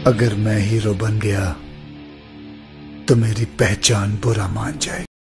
अगर मैं हीरो बन गया तो मेरी पहचान बुरा मान जाएगी।